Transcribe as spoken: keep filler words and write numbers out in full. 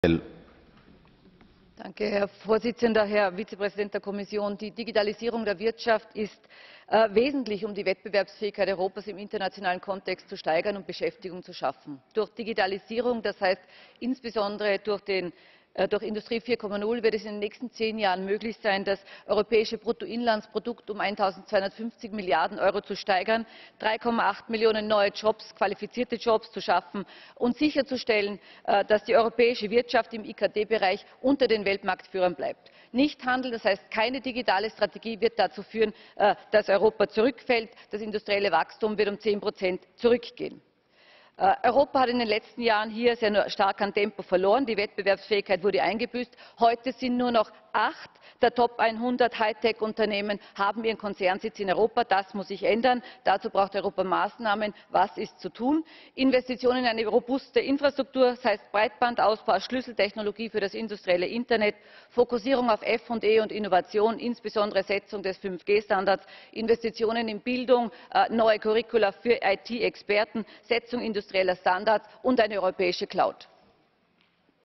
Danke, Herr Vorsitzender, Herr Vizepräsident der Kommission. Die Digitalisierung der Wirtschaft ist äh, wesentlich, um die Wettbewerbsfähigkeit Europas im internationalen Kontext zu steigern und Beschäftigung zu schaffen. Durch Digitalisierung, das heißt insbesondere durch den Durch Industrie vier Punkt null wird es in den nächsten zehn Jahren möglich sein, das europäische Bruttoinlandsprodukt um eintausendzweihundertfünfzig Milliarden Euro zu steigern, drei Komma acht Millionen neue Jobs, qualifizierte Jobs zu schaffen und sicherzustellen, dass die europäische Wirtschaft im I K T-Bereich unter den Weltmarktführern bleibt. Nichthandel, das heißt keine digitale Strategie, wird dazu führen, dass Europa zurückfällt. Das industrielle Wachstum wird um zehn Prozent zurückgehen. Europa hat in den letzten Jahren hier sehr stark an Tempo verloren. Die Wettbewerbsfähigkeit wurde eingebüßt. Heute sind nur noch acht der Top hundert Hightech-Unternehmen haben ihren Konzernsitz in Europa. Das muss sich ändern. Dazu braucht Europa Maßnahmen. Was ist zu tun? Investitionen in eine robuste Infrastruktur, das heißt Breitbandausbau als Schlüsseltechnologie für das industrielle Internet, Fokussierung auf F und E und Innovation, insbesondere Setzung des fünf G Standards, Investitionen in Bildung, neue Curricula für I T-Experten, Setzung industrieller Standards und eine europäische Cloud.